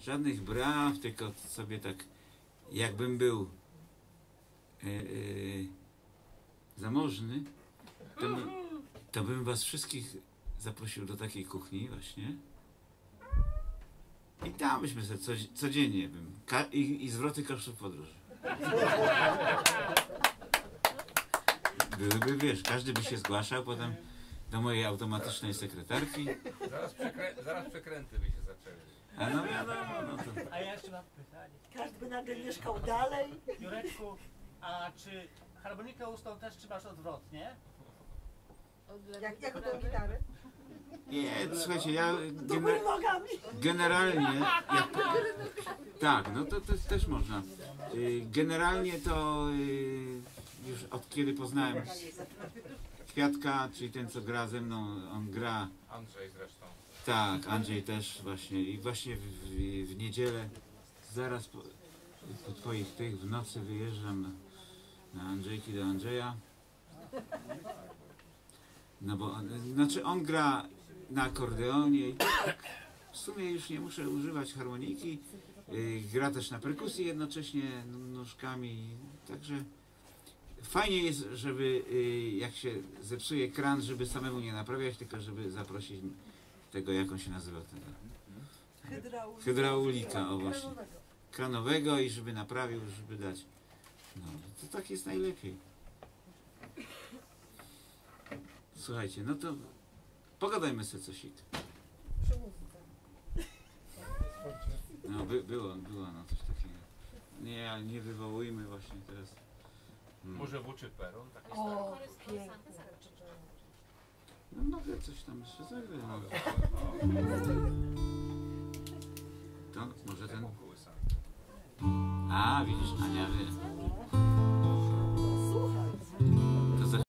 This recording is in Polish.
żadnych braw, tylko sobie tak, jakbym był zamożny, to bym was wszystkich zaprosił do takiej kuchni właśnie. I tam byśmy sobie codziennie i zwroty kosztów podróży. Byłyby, wiesz, każdy by się zgłaszał potem do mojej automatycznej sekretarki. Zaraz przekręty by się zaczęły. A no wiadomo, no to... A ja jeszcze mam pytanie. Każdy by nagle mieszkał dalej. Jureczku, a czy harmonikę ustną też trzymasz odwrotnie? Jak tą gitarę? Nie, słuchajcie, ja Do góry nogami. generalnie... Tak, no to też można. Generalnie to już od kiedy poznałem Kwiatka, czyli ten, co gra ze mną, on gra... Andrzej zresztą. Tak, Andrzej też właśnie. I właśnie w niedzielę, zaraz po twoich tych, w nocy wyjeżdżam na Andrzejki do Andrzeja. No bo, znaczy on gra na akordeonie i tak w sumie już nie muszę używać harmoniki. Gra też na perkusji jednocześnie nóżkami, także fajnie jest, żeby jak się zepsuje kran, żeby samemu nie naprawiać, tylko żeby zaprosić tego, jak on się nazywa, tego hydraulika, o właśnie, kranowego i żeby naprawił, żeby dać. No, to tak jest najlepiej. Słuchajcie, no to pogadajmy sobie coś. No było no coś takiego. Nie wywołujmy właśnie teraz. Może Włóczy Perun? Taki O, pięknie. No mogę coś tam jeszcze zagrać. No. To może ten... A, widzisz, Ania wie.